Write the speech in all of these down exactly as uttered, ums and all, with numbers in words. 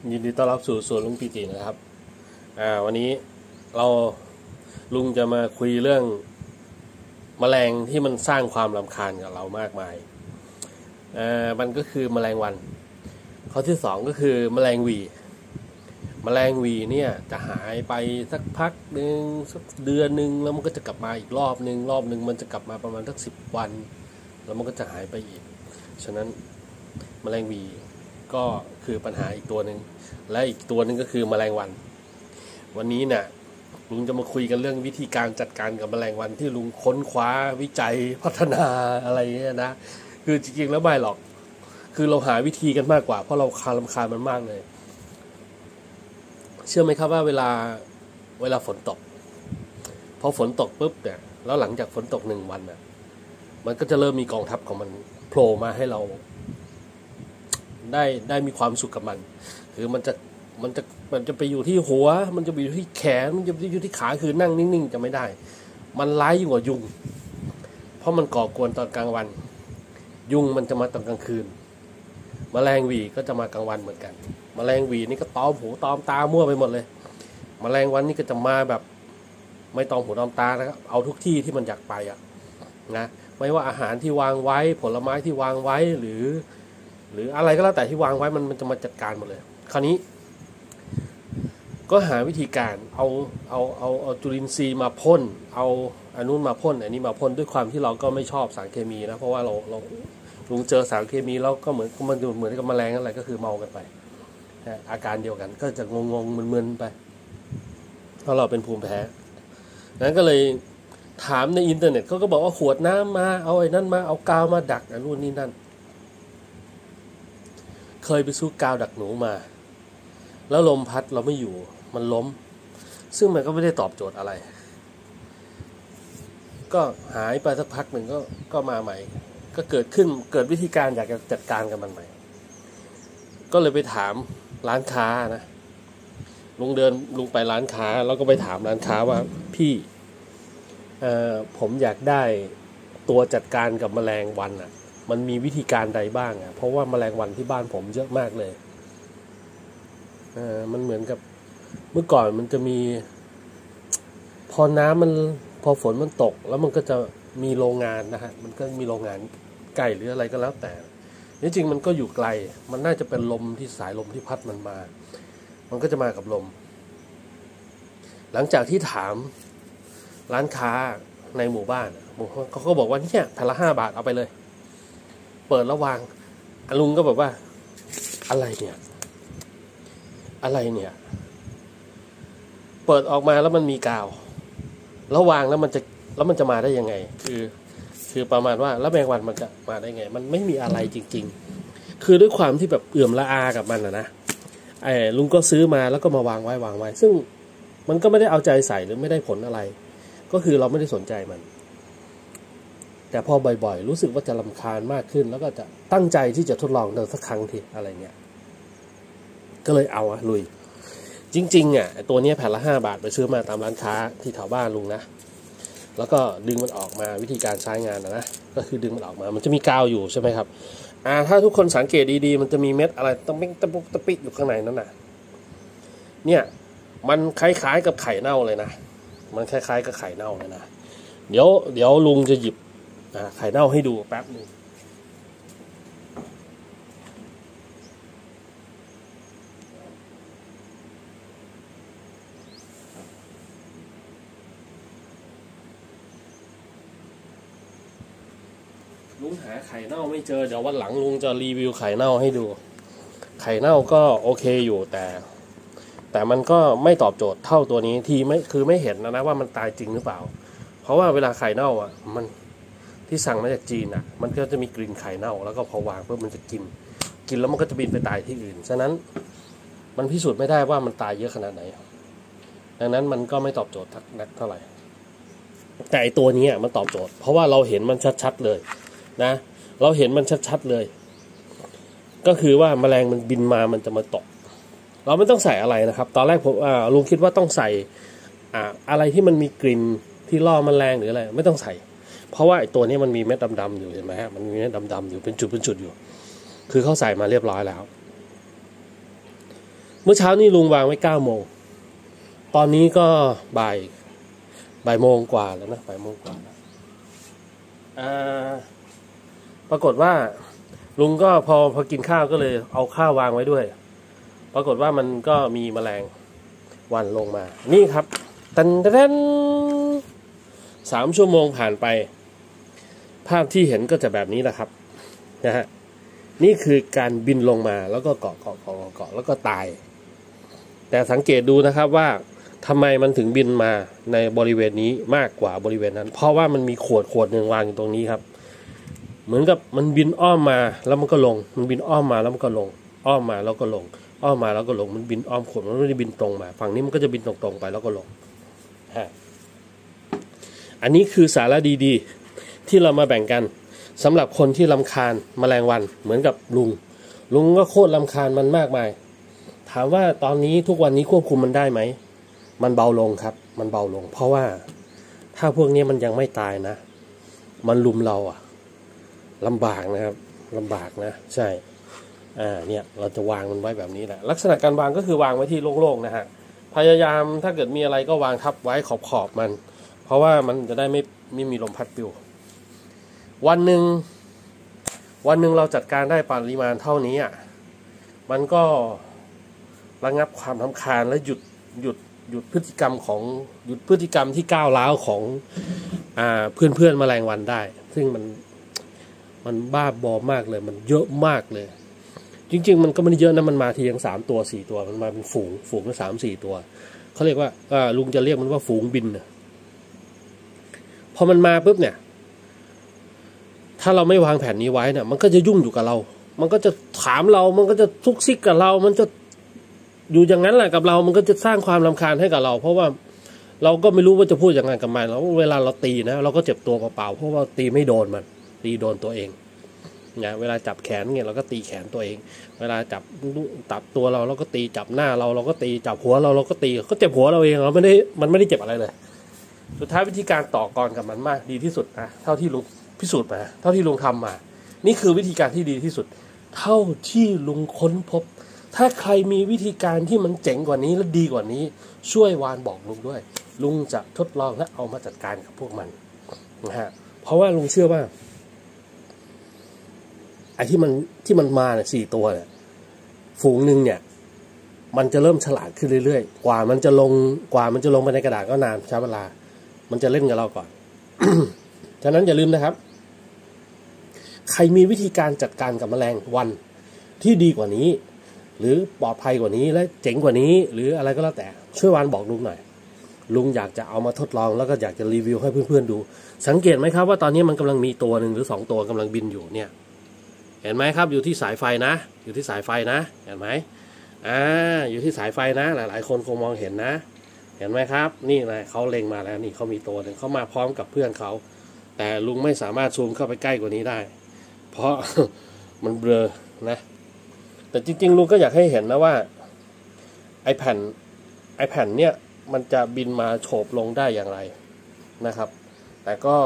ยินดีต้อนรับสู่สวนลุงปีตินะครับอ่าวันนี้เราลุงจะมาคุยเรื่องแมลงที่มันสร้างความรำคาญกับเรามากมายอ่ามันก็คือแมลงวันข้อที่สองก็คือแมลงวีแมลงวีเนี่ยจะหายไปสักพักหนึ่งสักเดือนหนึ่งแล้วมันก็จะกลับมาอีกรอบหนึ่งรอบหนึ่งมันจะกลับมาประมาณสักสิบวันแล้วมันก็จะหายไปอีกฉะนั้นแมลงวีก็คือปัญหาอีกตัวหนึ่งและอีกตัวหนึ่งก็คือแมลงวันวันนี้เนี่ยลุงจะมาคุยกันเรื่องวิธีการจัดการกับแมลงวันที่ลุงค้นคว้าวิจัยพัฒนาอะไรเงี้ยนะคือจริงๆแล้วไม่หรอกคือเราหาวิธีกันมากกว่าเพราะเราคารำคาญมันมากเลยเชื่อไหมครับว่าเวลาเวลาฝนตกพอฝนตกปุ๊บเนี่ยแล้วหลังจากฝนตกหนึ่งวันเนี่ยมันก็จะเริ่มมีกองทัพของมันโผล่มาให้เราได้ได้มีความสุขกับมันคือมันจะมันจะมันจะไปอยู่ที่หัวมันจะไปอยู่ที่แขนมันจะไปอยู่ที่ขาคือนั่งนิ่งๆจะไม่ได้มันร้ายยิ่งกว่ายุงเพราะมันก่อกวนตอนกลางวันยุงมันจะมาตอนกลางคืนแมลงวีก็จะมากลางวันเหมือนกันแมลงวีนี่ก็ตอมหูตอมตามั่วไปหมดเลยแมลงวันนี่ก็จะมาแบบไม่ตอมหูตอมตานะครับเอาทุกที่ที่มันอยากไปอ่ะนะไม่ว่าอาหารที่วางไว้ผลไม้ที่วางไว้หรือหรืออะไรก็แล้วแต่ที่วางไว้มันมันจะมาจัดการหมดเลยคราวนี้ก็หาวิธีการเอาเอาเอาเอาจุลินทรีย์มาพ่นเอาอันนู้นมาพ่นอันนี้มาพ่นด้วยความที่เราก็ไม่ชอบสารเคมีนะเพราะว่าเราเราลุงเจอสารเคมีแล้วก็เหมือนมันเหมือนกับแมลงอะไรก็คือเมากันไปอาการเดียวกันก็จะงงงมึนๆไปเพราะเราเป็นภูมิแพ้นั้นก็เลยถามในอินเทอร์เน็ตเขาก็บอกว่าขวดน้ำมาเอาไอ้นั่นมาเอากาวมาดักอันนู้นนี่นั่นเคยไปซื้อกาวดักหนูมาแล้วลมพัดเราไม่อยู่มันล้มซึ่งมันก็ไม่ได้ตอบโจทย์อะไรก็หายไปสักพักหนึ่งก็ก็มาใหม่ก็เกิดขึ้นเกิดวิธีการอยากจะจัดการกับมันใหม่ก็เลยไปถามร้านค้านะลุงเดินลุงไปร้านค้าแล้วก็ไปถามร้านค้าว่าพี่เอ่อผมอยากได้ตัวจัดการกับแมลงวันอ่ะมันมีวิธีการใดบ้างอ่ะเพราะว่าแมลงวันที่บ้านผมเยอะมากเลยเออมันเหมือนกับเมื่อก่อนมันจะมีพอน้ำมันพอฝนมันตกแล้วมันก็จะมีโรงงานนะฮะมันก็มีโรงงานไก่หรืออะไรก็แล้วแต่จริงๆมันก็อยู่ไกลมันน่าจะเป็นลมที่สายลมที่พัดมันมามันก็จะมากับลมหลังจากที่ถามร้านค้าในหมู่บ้านเขาก็บอกว่าเนี่ยแผ่นละห้าบาทเอาไปเลยเปิดแล้ววางลุงก็แบบว่าอะไรเนี่ยอะไรเนี่ยเปิดออกมาแล้วมันมีกาวแล้ววางแล้วมันจะแล้วมันจะมาได้ยังไงคือคือประมาณว่าแล้วแมงวันมันจะมาได้ไงมันไม่มีอะไรจริงๆคือด้วยความที่แบบเอื่อมละอากับมันนะนะไอ้ลุงก็ซื้อมาแล้วก็มาวางไว้วางไว้ซึ่งมันก็ไม่ได้เอาใจใส่หรือไม่ได้ผลอะไรก็คือเราไม่ได้สนใจมันแต่พอบ่อยๆรู้สึกว่าจะรำคาญมากขึ้นแล้วก็จะตั้งใจที่จะทดลองเดินสักครั้งทีอะไรเงี้ยก็เลยเอาอะลุยจริงๆอ่ะตัวนี้แผ่นละห้าบาทไปซื้อมาตามร้านค้าที่แถวบ้านลุงนะแล้วก็ดึงมันออกมาวิธีการใช้งานนะนะก็คือดึงมันออกมามันจะมีกาวอยู่ใช่ไหมครับอ่าถ้าทุกคนสังเกตดีๆมันจะมีเม็ดอะไรตะปิ๊งตะปุกตะปิกอยู่ข้างในนั่นน่ะเนี่ยมันคล้ายๆกับไข่เน่าเลยนะมันคล้ายๆกับไข่เน่าเลยนะเดี๋ยวเดี๋ยวลุงจะหยิบไข่เน่าให้ดูแป๊บนึงลุงหาไข่เน่าไม่เจอเดี๋ยววันหลังลุงจะรีวิวไข่เน่าให้ดูไข่เน่าก็โอเคอยู่แต่แต่มันก็ไม่ตอบโจทย์เท่าตัวนี้ทีไม่คือไม่เห็นนะนะว่ามันตายจริงหรือเปล่าเพราะว่าเวลาไข่เน่าอ่ะมันที่สั่งมาจากจีนอ่ะมันก็จะมีกลิ่นไข่เน่าแล้วก็พอวางเพื่อมันจะกินกินแล้วมันก็จะบินไปตายที่อื่นฉะนั้นมันพิสูจน์ไม่ได้ว่ามันตายเยอะขนาดไหนดังนั้นมันก็ไม่ตอบโจทย์นักเท่าไหร่แต่ไอตัวนี้มันตอบโจทย์เพราะว่าเราเห็นมันชัดๆเลยนะเราเห็นมันชัดๆเลยก็คือว่าแมลงมันบินมามันจะมาตกเราไม่ต้องใส่อะไรนะครับตอนแรกผมอ่าลุงคิดว่าต้องใส่อ่าอะไรที่มันมีกลิ่นที่ล่อแมลงหรืออะไรไม่ต้องใส่เพราะว่าไอ้ตัวนี้มันมีเม็ดดำๆอยู่เห็นไหมฮะมันมีเม็ดดำๆอยู่เป็นจุดเป็นจุดอยู่คือเขาใส่มาเรียบร้อยแล้วเมื่อเช้านี้ลุงวางไว้เก้าโมงตอนนี้ก็บ่ายบ่ายโมงกว่าแล้วนะบ่ายโมงกว่าอ่าปรากฏว่าลุงก็พอพอกินข้าวก็เลยเอาข้าววางไว้ด้วยปรากฏว่ามันก็มีแมลงวันลงมานี่ครับตันตันสามชั่วโมงผ่านไปภาพที่เห็นก็จะแบบนี้แหละครับนะฮะนี่คือการบินลงมาแล้วก็เกาะเกาะเกาะเกาะแล้วก็ตายแต่สังเกตดูนะครับว่าทำไมมันถึงบินมาในบริเวณนี้มากกว่าบริเวณนั้นเพราะว่ามันมีขวดขวดหนึ่งวางอยู่ตรงนี้ครับเหมือนกับมันบินอ้อมมาแล้วมันก็ลงมันบินอ้อมมาแล้วมันก็ลงอ้อมมาแล้วก็ลงอ้อมมาแล้วก็ลงมันบินอ้อมขวดมันไม่ได้บินตรงมาฝั่งนี้มันก็จะบินตรงๆไปแล้วก็ลงฮะอันนี้คือสาระดีๆที่เรามาแบ่งกันสำหรับคนที่รำคาญแมลงวันเหมือนกับลุงลุงก็โคตรรำคาญมันมากมายถามว่าตอนนี้ทุกวันนี้ควบคุมมันได้ไหมมันเบาลงครับมันเบาลงเพราะว่าถ้าพวกนี้มันยังไม่ตายนะมันลุมเราอะลำบากนะครับลำบากนะใช่อ่าเนี่ยเราจะวางมันไว้แบบนี้แหละลักษณะการวางก็คือวางไว้ที่โล่งๆนะฮะพยายามถ้าเกิดมีอะไรก็วางทับไว้ขอบๆมันเพราะว่ามันจะได้ไม่ไม่มีลมพัดปลิววันหนึ่งวันหนึ่งเราจัดการได้ปริมาณเท่านี้อ่ะมันก็ระงับความรำคาญและหยุดหยุดหยุดพฤติกรรมของหยุดพฤติกรรมที่ก้าวร้าวของอ่าเพื่อนเพื่อนแมลงวันได้ซึ่งมันมันบ้าบอมากเลยมันเยอะมากเลยจริงๆมันก็ไม่ได้เยอะนะมันมาทีอย่างสามตัวสี่ตัวมันมาเป็นฝูงฝูงละสามสี่ตัวเขาเรียกว่าอ่าลุงจะเรียกมันว่าฝูงบินนะพอมันมาปุ๊บเนี่ยถ้าเราไม่วางแผนนี้ไว้เนี่ยมันก็จะยุ่งอยู่กับเรามันก็จะถามเรามันก็จะทุกซิกกับเรามันจะอยู่อย่างนั้นแหละกับเรามันก็จะสร้างความรำคาญให้กับเราเพราะว่าเราก็ไม่รู้ว่าจะพูดยังไงกับมันแล้วเวลาเราตีนะเราก็เจ็บตัวเปล่าๆเพราะว่าตีไม่โดนมันตีโดนตัวเองนะเวลาจับแขนเนี่ยเราก็ตีแขนตัวเองเวลาจับตับตัวเราเราก็ตีจับหน้าเราเราก็ตีจับหัวเราเราก็ตีก็เจ็บหัวเราเองเราไม่ได้มันไม่ได้เจ็บอะไรเลยสุดท้ายวิธีการต่อกรกับมันมากดีที่สุดนะเท่าที่ลุงพิสูจน์มาเท่าที่ลุงทำมานี่คือวิธีการที่ดีที่สุดเท่าที่ลุงค้นพบถ้าใครมีวิธีการที่มันเจ๋งกว่านี้และดีกว่านี้ช่วยวานบอกลุงด้วยลุงจะทดลองและเอามาจัดการกับพวกมันนะฮะเพราะว่าลุงเชื่อว่าไอ้ที่มันที่มันมาเนี่ยสี่ตัวเนี่ยฝูงหนึ่งเนี่ยมันจะเริ่มฉลาดขึ้นเรื่อยๆกว่ามันจะลงกว่ามันจะลงไปในกระดาษก็นานใช้เวลามันจะเล่นกับเราก่อน ฉะนั้นอย่าลืมนะครับใครมีวิธีการจัดการกับแมลงวันที่ดีกว่านี้หรือปลอดภัยกว่านี้และเจ๋งกว่านี้หรืออะไรก็แล้วแต่ช่วยวานบอกลุงหน่อยลุงอยากจะเอามาทดลองแล้วก็อยากจะรีวิวให้เพื่อนๆดูสังเกตไหมครับว่าตอนนี้มันกำลังมีตัวหนึ่งหรือสองตัวกำลังบินอยู่เนี่ยเห็นไหมครับอยู่ที่สายไฟนะอยู่ที่สายไฟนะเห็นไหมอ่าอยู่ที่สายไฟนะหลายๆคนคงมองเห็นนะเห็นไหมครับนี่นะเขาเล็งมาแล้วนี่เขามีตัวหนึ่งเขามาพร้อมกับเพื่อนเขาแต่ลุงไม่สามารถซูมเข้าไปใกล้กว่านี้ได้เพราะ มันเบลอนะแต่จริงๆลุงก็อยากให้เห็นนะว่าไอแผ่นไอแผ่นเนี่ยมันจะบินมาโฉบลงได้อย่างไรนะครับแต่ก็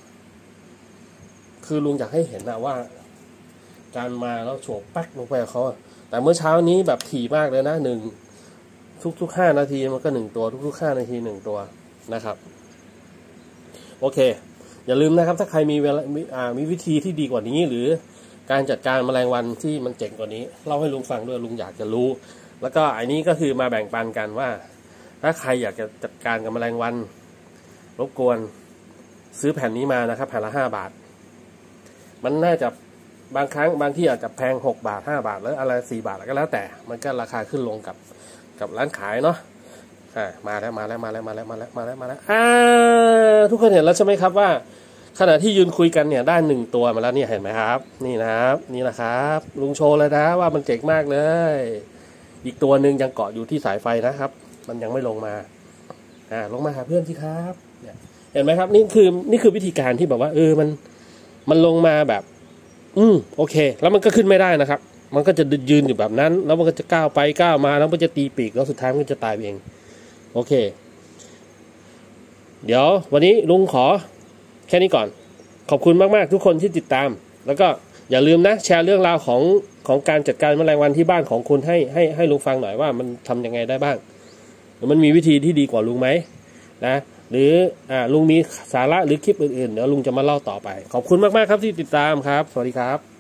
คือลุงอยากให้เห็นนะว่าการมาแล้วโฉบแป๊กลงไปกับเขาแต่เมื่อเช้านี้แบบถี่มากเลยนะหนึ่งทุกๆห้านาทีมันก็หนึ่งตัวทุกๆห้านาทีหนึ่งตัวนะครับโอเคอย่าลืมนะครับถ้าใครมีเวลามีอ่ามีวิธีที่ดีกว่านี้หรือการจัดการแมลงวันที่มันเจ๋งกว่านี้เล่าให้ลุงฟังด้วยลุงอยากจะรู้แล้วก็อันนี้ก็คือมาแบ่งปันกันว่าถ้าใครอยากจะจัดการกับแมลงวันรบกวนซื้อแผ่นนี้มานะครับแผ่นละห้าบาทมันน่าจะบางครั้งบางที่อาจจะแพงหกบาทห้าบาทแล้วอะไรสี่บาทก็แล้วแต่มันก็ราคาขึ้นลงกับกับร้านขายเนาะอ่ามาแล้วมาแล้วมาแล้วมาแล้วมาแล้วมาแล้วมาแล้วอ่าทุกคนเห็นแล้วใช่ไหมครับว่าขณะที่ยืนคุยกันเนี่ยได้หนึ่งตัวมาแล้วเนี่ยเห็นไหมครับนี่นะครับนี่นะครับลุงโชว์เลยนะว่ามันเจ๋งมากเลยอีกตัวหนึ่งยังเกาะอยู่ที่สายไฟนะครับมันยังไม่ลงมาอ่าลงมาหาเพื่อนสิครับเนี่ยเห็นไหมครับนี่คือนี่คือวิธีการที่แบบว่าเออมันมันลงมาแบบอืมโอเคแล้วมันก็ขึ้นไม่ได้นะครับมันก็จะยืนอยู่แบบนั้นแล้วมันก็จะก้าวไปก้าวมาแล้วมันจะตีปีกแล้วสุดท้ายมันจะตายเองโอเคเดี๋ยววันนี้ลุงขอแค่นี้ก่อนขอบคุณมากๆทุกคนที่ติดตามแล้วก็อย่าลืมนะแชร์เรื่องราวของของการจัดการแมลงวันที่บ้านของคุณให้ให้ให้ลุงฟังหน่อยว่ามันทำยังไงได้บ้างมันมีวิธีที่ดีกว่าลุงไหมนะหรืออ่าลุงมีสาระหรือคลิปอื่นๆเดี๋ยวลุงจะมาเล่าต่อไปขอบคุณมากๆครับที่ติดตามครับสวัสดีครับ